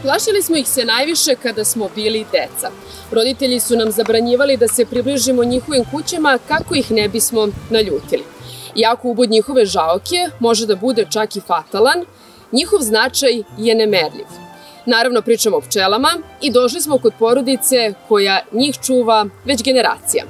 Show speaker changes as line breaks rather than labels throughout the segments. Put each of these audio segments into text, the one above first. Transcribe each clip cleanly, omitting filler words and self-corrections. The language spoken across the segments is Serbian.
Plašili smo ih se najviše kada smo bili deca. Roditelji su nam zabranjivali da se približimo njihovim kućama kako ih ne bismo naljutili. Iako ubod njihove žaoke može da bude čak i fatalan, njihov značaj je nemerljiv. Naravno, pričamo o pčelama i došli smo kod porodice koja njih čuva već generacijama.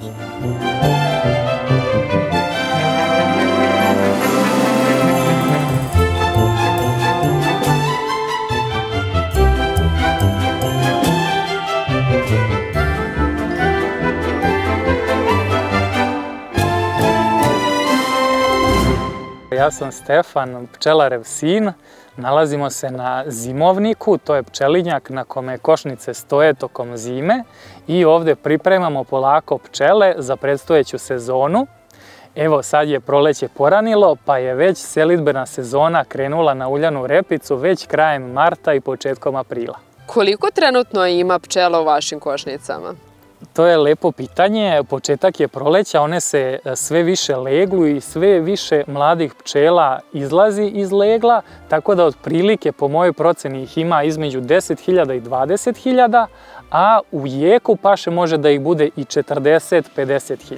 Ja sam Stefan, pčelarev sin. Nalazimo se na zimovniku, to je pčelinjak na kome košnice stoje tokom zime i ovdje pripremamo polako pčele za predstojeću sezonu. Evo, sad je proleće poranilo, pa je već selidbena sezona krenula na uljanu repicu već krajem marta i početkom aprila.
Koliko trenutno ima pčela u vašim košnicama?
To je lepo pitanje. Početak je proleća, one se sve više leglu i sve više mladih pčela izlazi iz legla, tako da otprilike po mojoj proceni ih ima između 10.000 i 20.000, a u jeku paše može da ih bude i 40-50.000.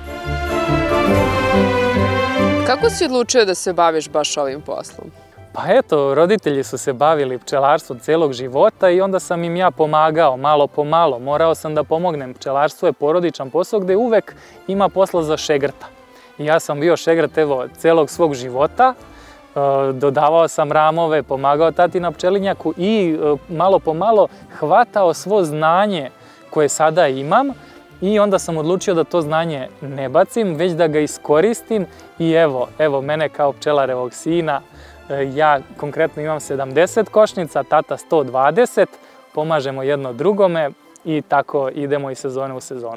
Kako si odlučio da se baviš baš ovim poslom?
Pa eto, roditelji su se bavili pčelarstvom celog života i onda sam im ja pomagao malo po malo. Morao sam da pomognem. Pčelarstvo je porodičan posao gde uvek ima posla za šegrta. I ja sam bio šegrt evo celog svog života. Dodavao sam ramove, pomagao tati na pčelinjaku i malo po malo hvatao svo znanje koje sada imam. I onda sam odlučio da to znanje ne bacim, već da ga iskoristim. I evo mene kao pčelarevog sina. Ja konkretno imam 70 košnica, tata 120, pomažemo jedno drugome i tako idemo iz sezone u sezonu.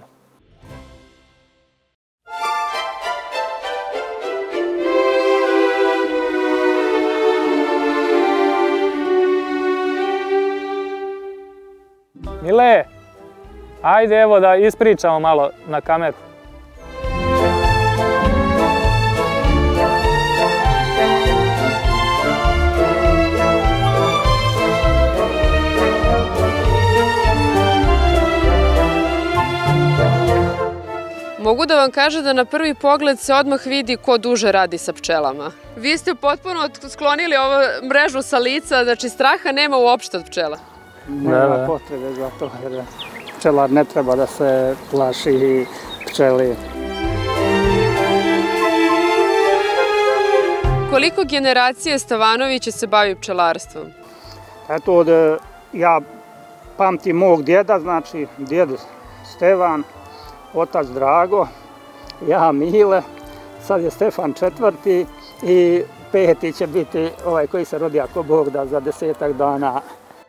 Mile, ajde evo da ispričamo malo na kameru.
Mogu da vam kažem da na prvi pogled se odmah vidi ko duže radi sa pčelama. Vi ste potpuno sklonili ovu mrežu sa lica, znači straha nema uopšte od pčela.
Nema potrebe za to, jer pčelar ne treba da se plaši pčeli.
Koliko generacije Stevanovića se bavi pčelarstvom?
Eto, ja pamtim mog djeda, znači djed Stevan, otac Drago, ja Mile, sad je Stefan četvrti i peti će biti ovaj koji se rodi ako Bog da za 10 dana.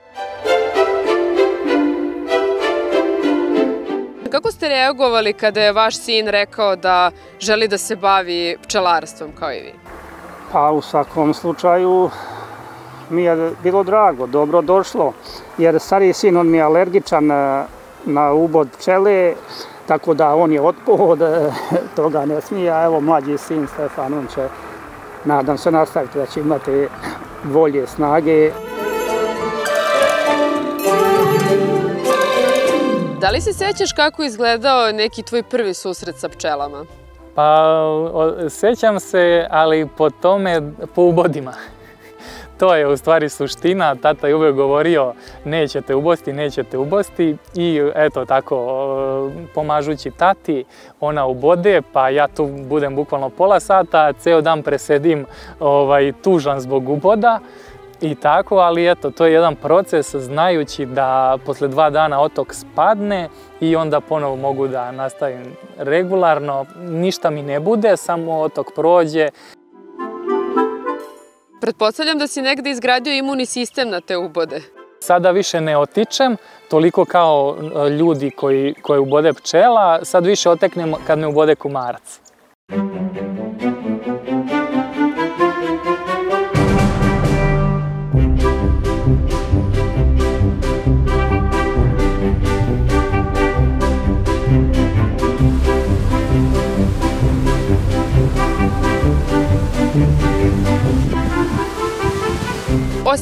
Kako ste reagovali kada je vaš sin rekao da želi da se bavi pčelarstvom kao i vi?
Pa u svakom slučaju mi je bilo drago, dobro došlo, jer stariji sin on mi je alergičan na ubod pčele, tako da on je otpod, toga ne smije, a evo mlađi sin Stefan, on će, nadam se, nastaviti da će imati volje, snage.
Da li se sećaš kako je izgledao neki tvoj prvi susret sa pčelama?
Pa, sećam se, ali po ubodima. To je u stvari suština, tata je uvijek govorio nećete ubosti i eto tako, pomažući tati, ona ubode, pa ja tu budem bukvalno pola sata, ceo dan presedim tužan zbog uboda i tako, ali eto, to je jedan proces znajući da posle 2 dana otok spadne i onda ponovo mogu da nastavim regularno, ništa mi ne bude, samo otok prođe.
Pretpostavljam da si negde izgradio imunni sistem na te ubode.
Sada više ne otičem, toliko kao ljudi koji ubode pčela, sad više oteknem kad me ubode komarac.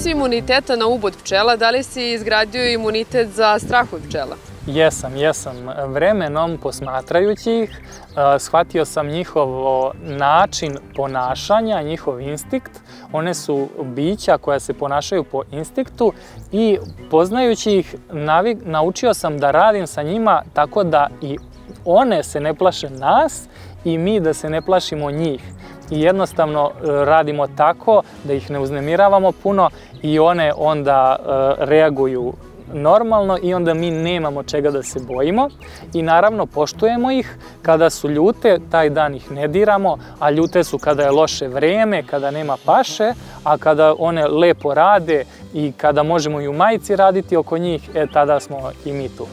si imuniteta na ubod pčela, da li si izgradio imunitet za strah od pčela?
Jesam. Vremenom, posmatrajući ih, shvatio sam njihov način ponašanja, njihov instinkt. One su bića koja se ponašaju po instinktu i poznajući ih naučio sam da radim sa njima tako da i one se ne plaše nas i mi da se ne plašimo njih. I jednostavno radimo tako da ih ne uznemiravamo puno i one onda reaguju normalno i onda mi nemamo čega da se bojimo i naravno poštujemo ih. Kada su ljute, taj dan ih ne diramo, a ljute su kada je loše vreme, kada nema paše, a kada one lepo rade i kada možemo i u majici raditi oko njih, tada smo i mi tu.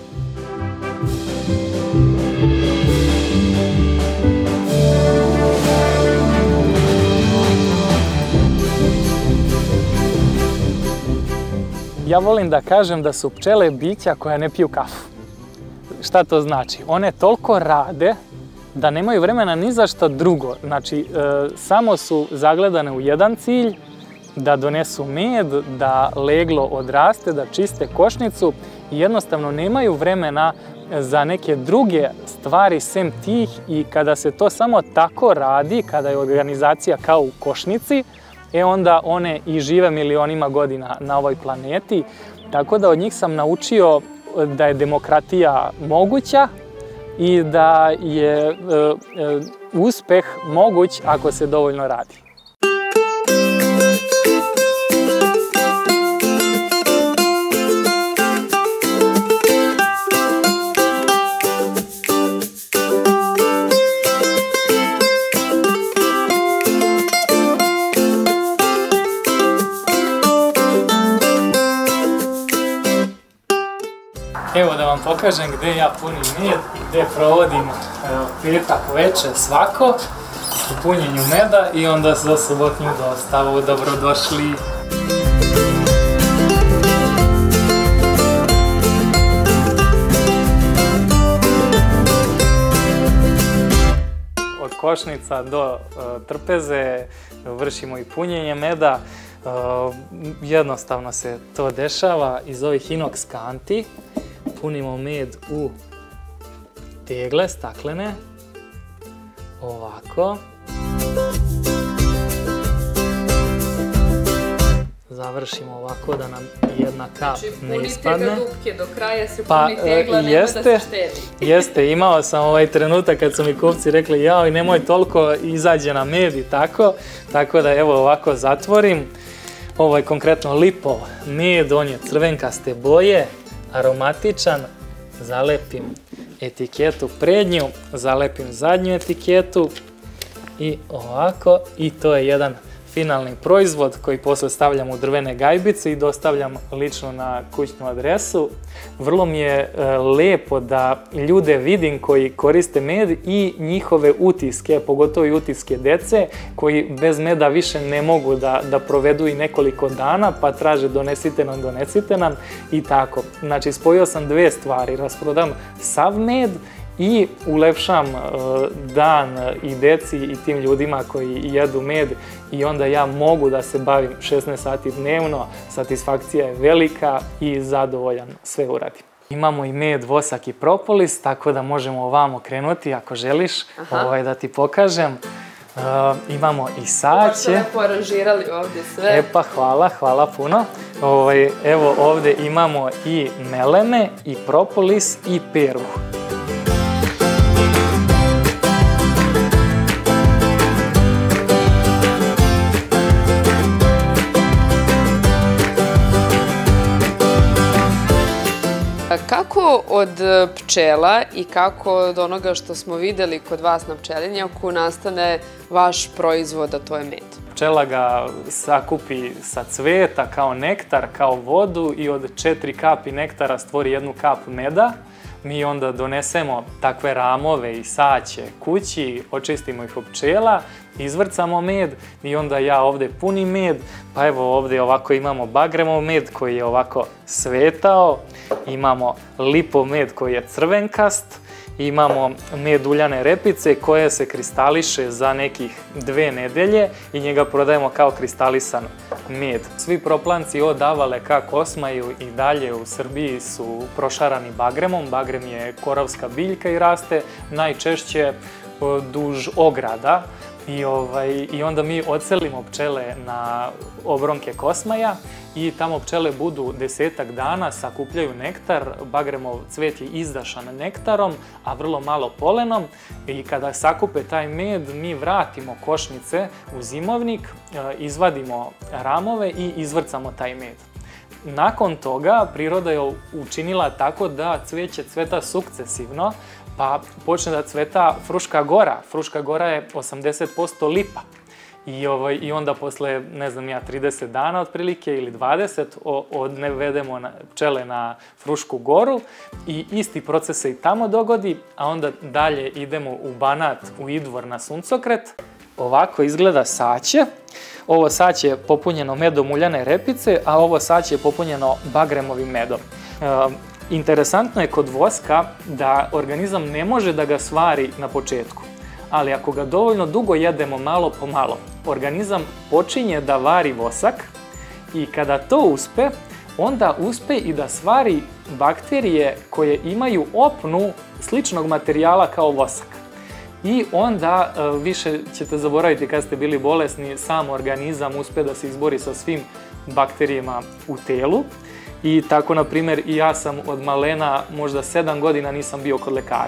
Ja volim da kažem da su pčele bića koja ne piju kafu. Šta to znači? One toliko rade da nemaju vremena ni za šta drugo. Znači, samo su zagledane u jedan cilj, da donesu med, da leglo odraste, da čiste košnicu i jednostavno nemaju vremena za neke druge stvari sem tih i kada se to samo tako radi, kada je organizacija kao u košnici, onda one i žive milionima godina na ovoj planeti. Tako da od njih sam naučio da je demokratija moguća i da je uspeh moguć ako se dovoljno radi. Evo da vam pokažem gde ja punim med i gde provodim petak veče svako u punjenju meda i onda za subotnju dostavu. Dobrodošli! Od košnica do trpeze vršimo i punjenje meda. Jednostavno se to dešava iz ovih inox kanti. Punimo med u tegle staklene, ovako. Završimo ovako da nam jedna kap ne ispadne.
Znači, punite ga dupke do kraja, se puni tegla, nema da se štedi.
Jeste, imao sam ovaj trenutak kad su mi kupci rekli jao i nemoj toliko, izađe na med i tako. Tako da evo ovako zatvorim. Ovo je konkretno lipov med, on je crvenkaste boje, aromatičan, zalepim etiketu prednju, zalepim zadnju etiketu i ovako, i to je jedan finalni proizvod koji posle stavljam u drvene gajbice i dostavljam lično na kućnu adresu. Vrlo mi je lepo da ljude vidim koji koriste med i njihove utiske, pogotovo i utiske dece koji bez meda više ne mogu da provedu i nekoliko dana pa traže donesite nam i tako. Znači spojio sam dve stvari, rasprodam sav med i ulepšam dan i deci i tim ljudima koji jedu med i onda ja mogu da se bavim 16 sati dnevno, satisfakcija je velika i zadovoljan sve uradim. Imamo i med, vosak i propolis, tako da možemo ovamo krenuti ako želiš da ti pokažem. Imamo i saće.
Baš ste lepo aranžirali ovdje sve.
E pa hvala puno. Evo ovdje imamo i meleme, i propolis, i pergu.
Kako od pčela i kako od onoga što smo videli kod vas na pčelinjaku nastane vaš proizvod, a to je med?
Pčela ga sakupi sa cveta kao nektar, kao vodu i od 4 kapi nektara stvori 1 kap meda. Mi onda donesemo takve ramove i saće kući, očistimo ih od pčela, izvrcamo med i onda ja ovdje punim med, pa evo ovdje ovako imamo bagremov med koji je ovako svetao, imamo lipov med koji je crvenkast imamo med uljane repice koje se kristališe za nekih 2 nedelje i njega prodajemo kao kristalisan med. Svi proplanci od Avale ka Kosmaju i dalje u Srbiji su prošarani bagremom. Bagrem je koravska biljka i raste najčešće duž ograda. I onda mi odselimo pčele na obronke Kosmaja i tamo pčele budu 10-ak dana, sakupljaju nektar, bagremov cvet je izdašan nektarom, a vrlo malo polenom i kada sakupe taj med, mi vratimo košnice u zimovnik, izvadimo ramove i izvrcamo taj med. Nakon toga priroda je učinila tako da cveće cveta sukcesivno, pa počne da cveta Fruška gora. Fruška gora je 80% lipa. I onda posle, ne znam ja, 30 dana otprilike ili 20 odvedemo pčele na Frušku goru i isti proces se i tamo dogodi, a onda dalje idemo u Banat, u Idvor na suncokret. Ovako izgleda saće. Ovo saće je popunjeno medom uljane repice, a ovo saće je popunjeno bagremovim medom. Interesantno je kod voska da organizam ne može da ga svari na početku, ali ako ga dovoljno dugo jedemo malo po malo, organizam počinje da vari vosak i kada to uspe, onda uspe i da svari bakterije koje imaju opnu sličnog materijala kao vosak. I onda više ćete zaboraviti kad ste bili bolesni, sam organizam uspe da se izbori sa svim bakterijama u telu. I tako, na primjer, i ja sam od malena možda 7 godina nisam bio kod lekara.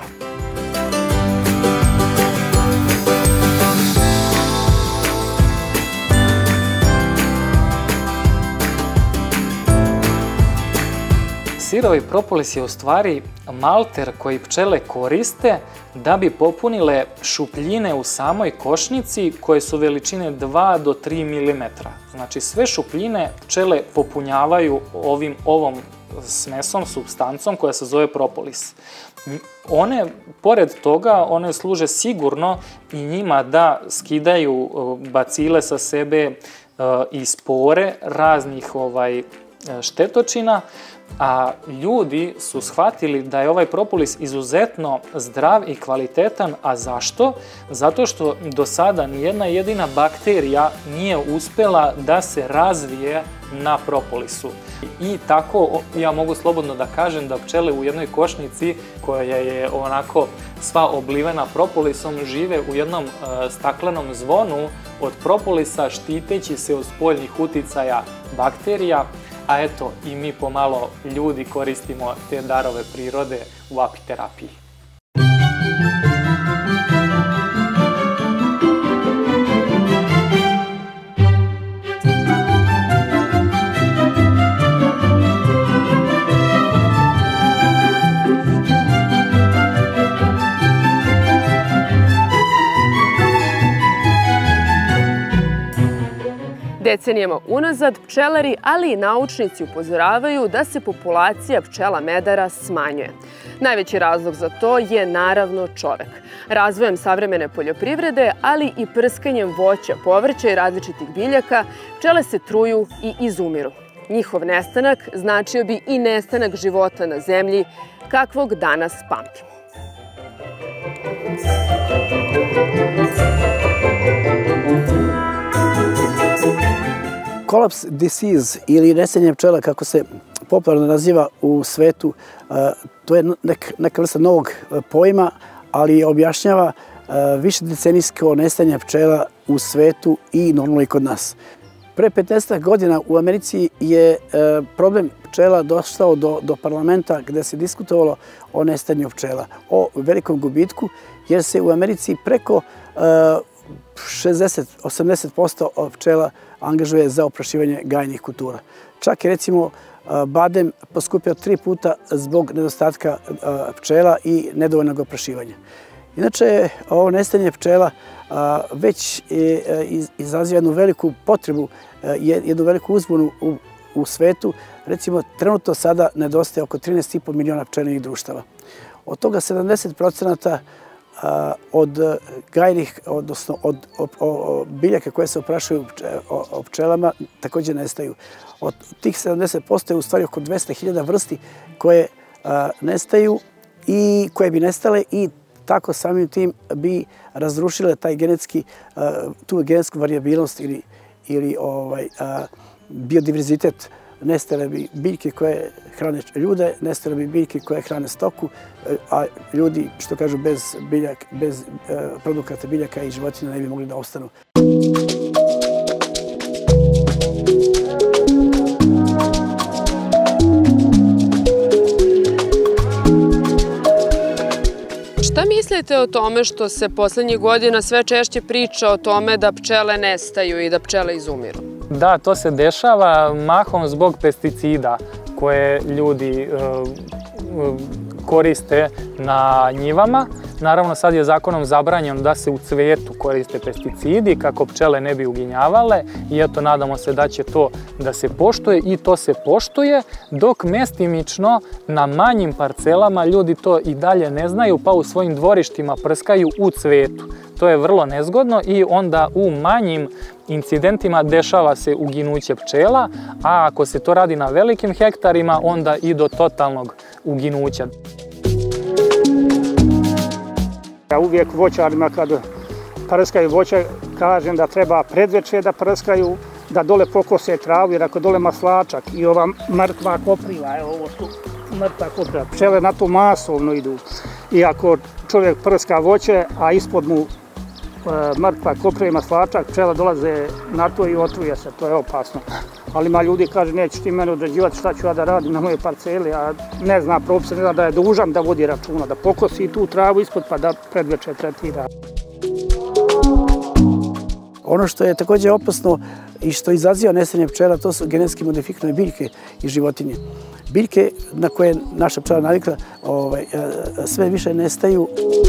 Sirovi propolis je u stvari malter koji pčele koriste da bi popunile šupljine u samoj košnici koje su veličine 2 do 3 mm. Znači sve šupljine pčele popunjavaju ovom smesom, supstancom koja se zove propolis. One, pored toga, one služe sigurno i njima da skidaju bacile sa sebe i spore raznih štetočina, a ljudi su shvatili da je ovaj propolis izuzetno zdrav i kvalitetan. A zašto? Zato što do sada nijedna jedina bakterija nije uspela da se razvije na propolisu. I tako ja mogu slobodno da kažem da pčele u jednoj košnici koja je onako sva oblivena propolisom žive u jednom staklenom zvonu od propolisa, štiteći se od spoljnih uticaja bakterija. A eto, i mi pomalo ljudi koristimo te darove prirode u apiterapiji.
Decenijama unazad pčelari, ali i naučnici upozoravaju da se populacija pčela medara smanjuje. Najveći razlog za to je naravno čovek. Razvojem savremene poljoprivrede, ali i prskanjem voća, povrća i različitih biljaka, pčele se truju i izumiru. Njihov nestanak značio bi i nestanak života na zemlji, kakvog danas pamtimo.
Collapse disease ili nestajanje pčela, kako se popularno naziva u svetu, to je neka vrsta novog pojma, ali objašnjava višedecenijsko nestajanje pčela u svetu i normalno i kod nas. Pre 15 godina u Americi je problem pčela došao do parlamenta gde se diskutovalo o nestajanju pčela, o velikom gubitku, jer se u Americi preko 60-80% pčela angažuje za oprašivanje gajnih kultura. Čak je recimo badem poskupio 3 puta zbog nedostatka pčela i nedovoljnog oprašivanja. Inače, ovo nestajanje pčela već izaziva jednu veliku potrebu, jednu veliku uzbunu u svetu. Recimo, trenutno sada nedostaje oko 13,5 miliona pčelinjih društava. Od toga 70% od gajnih, odnosno od biljaka koje se oprašuju o pčelama, također nestaju. Od tih 70% je u stvari oko 200.000 vrsti koje nestaju i koje bi nestale i tako samim tim bi razrušile tu genetsku varijabilnost ili biodiverzitet. Nestale bi biljke koje hrane ljude, nestale bi biljke koje hrane stoku, a ljudi, što kažu, bez produkata biljaka i životinja ne bi mogli da ostanu.
Šta mislite o tome što se poslednjih godina sve češće priča o tome da pčele nestaju i da pčele izumiru?
Da, to se dešava mahom zbog pesticida koje ljudi koriste na njivama. Naravno, sad je zakonom zabranjeno da se u cvetu koriste pesticidi kako pčele ne bi uginjavale i eto, nadamo se da će to da se poštuje i to se poštuje, dok mestimično na manjim parcelama ljudi to i dalje ne znaju pa u svojim dvorištima prskaju u cvetu. To je vrlo nezgodno i onda u manjim incidentima dešava se uginuće pčela, a ako se to radi na velikim hektarima, onda i do totalnog uginuća.
Ja uvijek voćarima kad prskaju voće kažem da treba predveče da prskaju, da dole pokose travu, jer ako dole maslačak i ova mrtva kopriva, evo ovo su mrtva kopriva, pčele na to masovno idu. I ako čovjek prska voće, a ispod mu mrtva kopriva i maslačak, pčele dolaze na to i otruje se, to je opasno. Ali ima ljudi kaže neće ti mene određivati šta ću ja da radim na moje parceli, a ne zna propis, ne zna da je dužan da vodi računa, da pokosi tu travu ispod pa da predveče tretira.
Ono što je također opasno i što izaziva nestajanje pčela, to su genetski modifikovane biljke i životinje. Biljke na koje je naša pčela navikla sve više nestaju.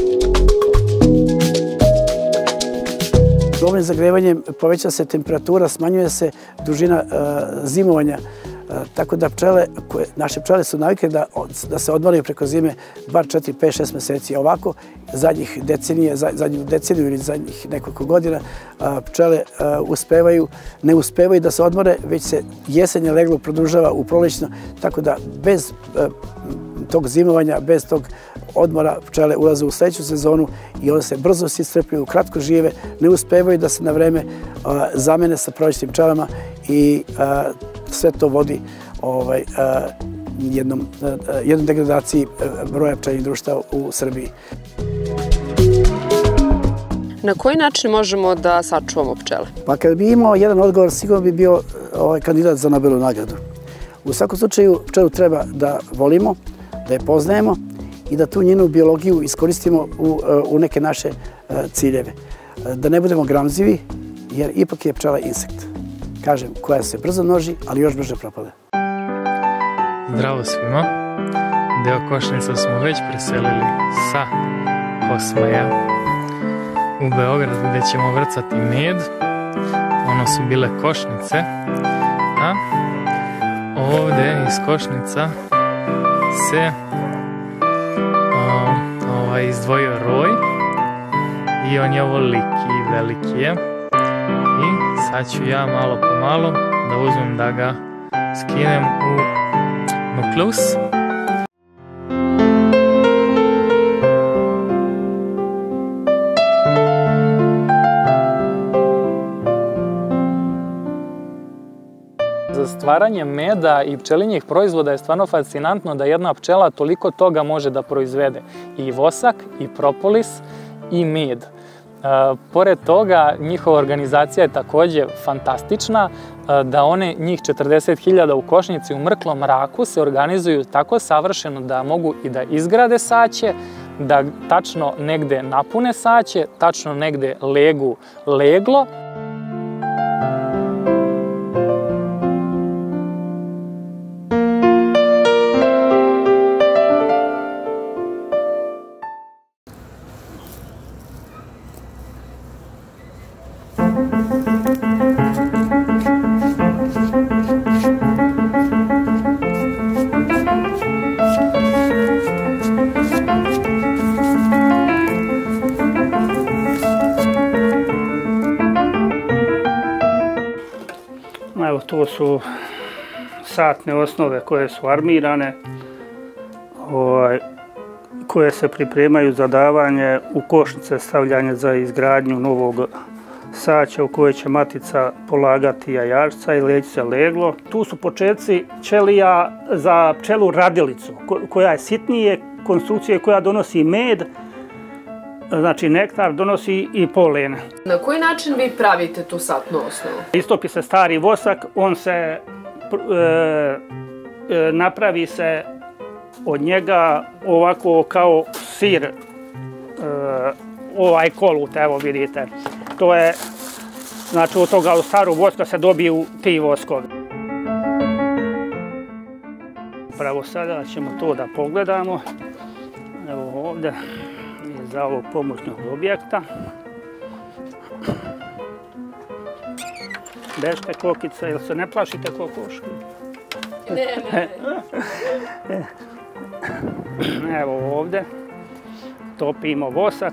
Globalnim zagrevanjem poveća se temperatura, smanjuje se dužina zimovanja, tako da naše pčele su navikle da se odmaraju preko zime bar 4, 5, 6 meseci. Ovako, zadnju deceniju ili zadnjih nekoliko godina pčele ne uspevaju da se odmore, već se jesenje leglo produžava u prolećno, tako da bez tog zimovanja, bez tog odmora pčele ulaze u sledeću sezonu i one se brzo iscrpljuju, kratko žive, ne uspevaju da se na vreme zamene sa prolećnim pčelama i sve to vodi jednoj degradaciji broja pčelinjih društava u Srbiji.
Na koji način možemo da sačuvamo pčele?
Pa kad bi imao jedan odgovor, sigurno bi bio kandidat za Nobelovu nagradu. U svakom slučaju pčelu treba da volimo, da je poznajemo i da tu njenu biologiju iskoristimo u neke naše ciljeve. Da ne budemo gramzivi, jer ipak je pčela insekt. Kažem, koja se brzo množi, ali još brže propada.
Zdravo svima. Deo košnica smo već preselili sa Kosmaja u Beograd gdje ćemo vrcati med. Ono su bile košnice. A ovdje iz košnica se izdvojio roj i on je ovoliki i veliki je. I sad ću ja malo po malo da uzmem da ga skinem u nukleus. Za stvaranje meda i pčelinjih proizvoda je stvarno fascinantno da jedna pčela toliko toga može da proizvede. I vosak, i propolis, i med. Pored toga, njihova organizacija je također fantastična, da one, njih 40.000 u košnici u mrklom mraku se organizuju tako savršeno da mogu i da izgrade saće, da tačno negde napune saće, tačno negde legu leglo.
Evo, to su satne osnove koje su armirane. koje se pripremaju za davanje u košnice, stavljanje za izgradnju novog saća u kojoj će matica polagati jajašca i leći se leglo. Tu su početci ćelija za pčelu radilicu, koja je sitnije konstrukcije, koja donosi med, znači nektar, donosi i polen.
Na koji način vi pravite tu satnu osnovu?
Istopi se stari vosak, on se napravi se od njega ovako kao sir, ovaj kolut, evo vidite. To je, znači od toga staru voska se dobiju ti voskovi. Upravo sada ćemo to da pogledamo. Evo ovdje iza ovog pomoćnog objekta. Bežte kokice, jel se ne plašite kokoške?
Ne.
Evo ovdje topimo vosak.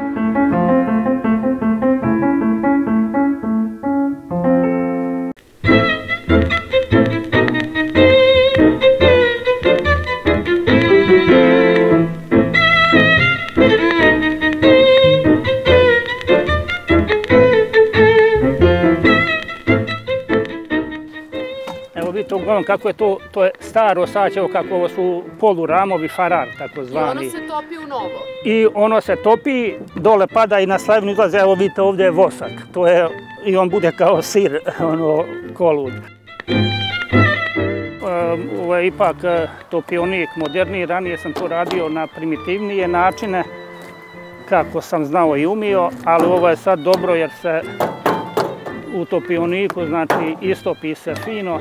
Uglavnom kako je to je staro saće, kako ovo su poluramovi farar, takozvani.
I ono se topi u novo?
I ono se topi, dole pada i na slavinu izlaze, evo vidite ovdje je vosak. To je, i on bude kao sir, ono, kolud. Ovo je ipak topionik moderniji, ranije sam to radio na primitivnije načine, kako sam znao i umio, ali ovo je sad dobro jer se u topioniku, znači istopi se fino.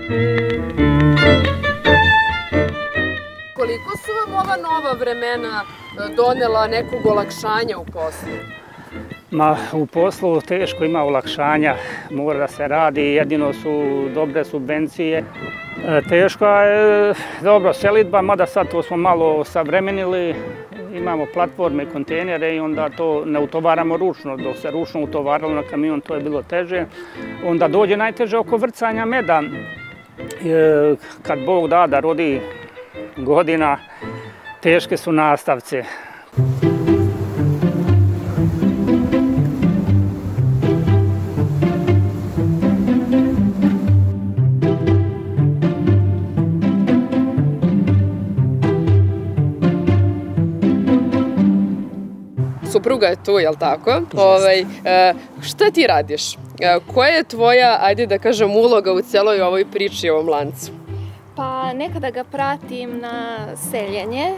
Koliko su vam ova nova vremena donela nekog olakšanja u poslu?
U poslu teško ima olakšanja, mora da se radi, jedino su dobre subvencije. Teško je, dobro, selidba, mada sad to smo malo savremenili, imamo platforme, kontejnere i onda to ne utovaramo ručno. Dok se ručno utovaralo na kamion, to je bilo teže. Onda dođe najteže oko vrcanja meda. Kad Bog da rodi godina, teške su nastavce.
Supruga je tu, jel tako? Šta ti radiš? Koja je tvoja, ajde da kažem, uloga u cijeloj ovoj priči i ovom lancu?
Pa nekada ga pratim na seljenje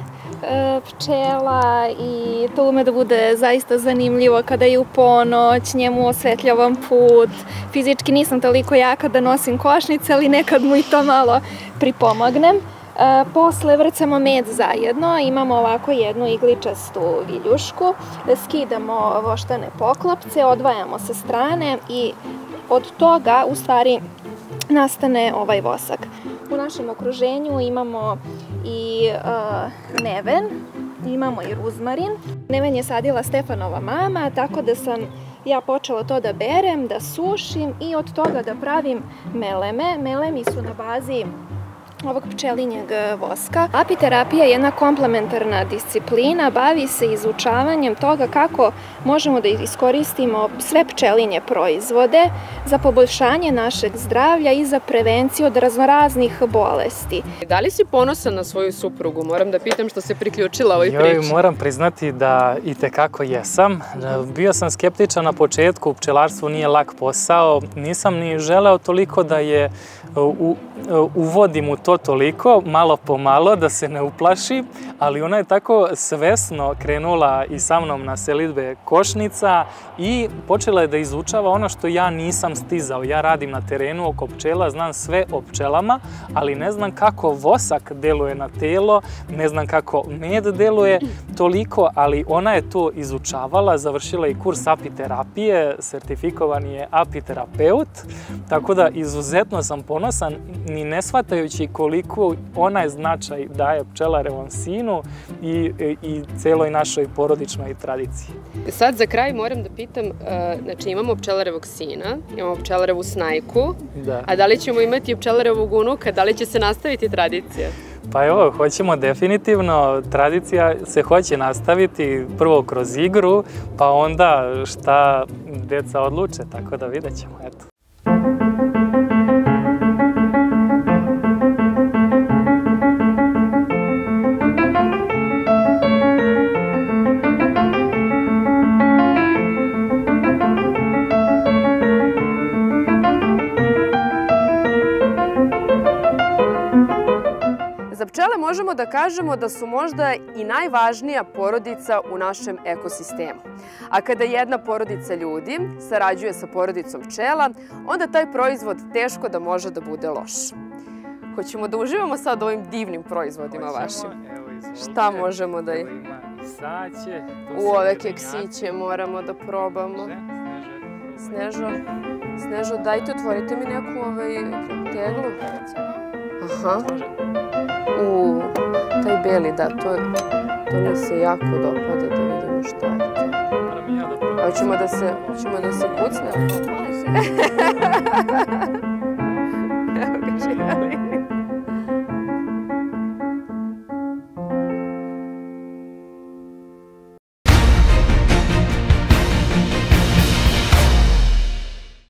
pčela i to ume da bude zaista zanimljivo kada je u ponoć, njemu osvetljavam put. Fizički nisam toliko jaka da nosim košnice, ali nekad mu i to malo pripomognem. Posle vrcamo med zajedno, imamo ovako jednu igličastu viljušku, skidamo voštane poklopce, odvajamo sa strane i od toga u stvari nastane ovaj vosak. U našem okruženju imamo i neven, imamo i ruzmarin. Neven je sadila Stefanova mama, tako da sam ja počela to da berem, da sušim i od toga da pravim meleme. Melemi su na bazi ovog pčelinjeg voska. Apiterapija je jedna komplementarna disciplina, bavi se izučavanjem toga kako možemo da iskoristimo sve pčelinje proizvode za poboljšanje našeg zdravlja i za prevenciju od raznoraznih bolesti.
Da li si ponosan na svoju suprugu? Moram da pitam što se priključila ovoj priči.
Moram priznati da itekako jesam. Bio sam skeptičan na početku, pčelarstvo nije lak posao, nisam ni želeo toliko da je uvodim u to toliko, malo po malo, da se ne uplaši, ali ona je tako svesno krenula i sa mnom na selidbe košnica i počela je da izučava ono što ja nisam stizao. Ja radim na terenu oko pčela, znam sve o pčelama, ali ne znam kako vosak deluje na telo, ne znam kako med deluje toliko, ali ona je to izučavala, završila i kurs apiterapije, sertifikovan je apiterapeut, tako da izuzetno sam ponosan, ni ne shvatajući koliko onaj značaj daje pčelarevom sinu i celoj našoj porodičnoj tradiciji.
Sad za kraj moram da pitam, znači imamo pčelarevog sina, imamo pčelarevu snajku, a da li ćemo imati pčelarevu unuka, da li će se nastaviti tradicija?
Pa evo, hoćemo definitivno, tradicija se hoće nastaviti prvo kroz igru, pa onda šta djeca odluče, tako da vidjet ćemo, eto.
Za pčele možemo da kažemo da su možda i najvažnija porodica u našem ekosistemu. A kada jedna porodica ljudi sarađuje sa porodicom pčela, onda taj proizvod teško da može da bude loš. Hoćemo da uživamo sad ovim divnim proizvodima vašim. Šta možemo da... U ove keksiće moramo da probamo. Snežo, dajte, otvorite mi neku teglu. Aha. Taj beli, da, to mi se jako dopada, da vidimo šta je to. Hoćemo da se kucne?